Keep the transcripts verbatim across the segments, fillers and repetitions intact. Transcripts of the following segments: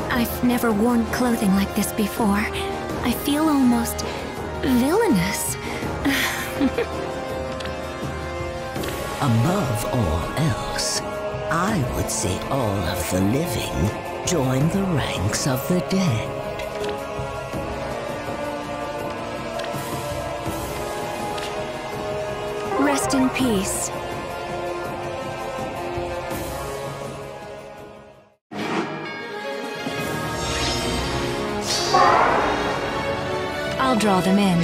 I've never worn clothing like this before. I feel almost villainous. Above all else, I would say all of the living join the ranks of the dead. Rest in peace. I'll draw them in.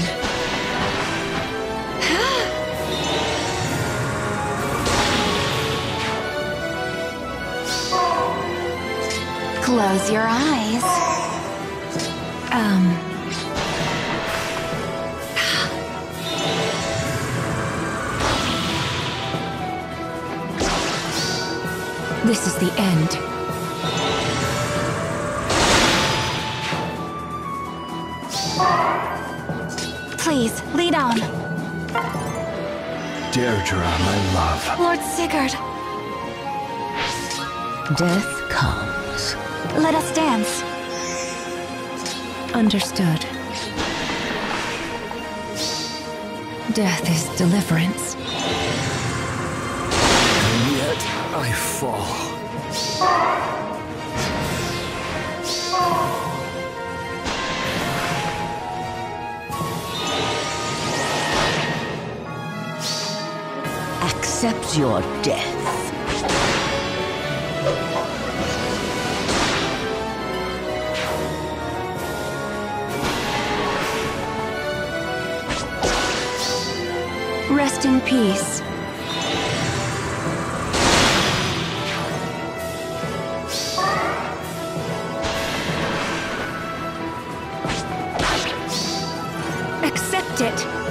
Close your eyes. Um... This is the end. Please, lead on. Deirdre, my love. Lord Sigurd. Death comes. Let us dance. Understood. Death is deliverance. And yet I fall. Accept your death. Rest in peace. Accept it.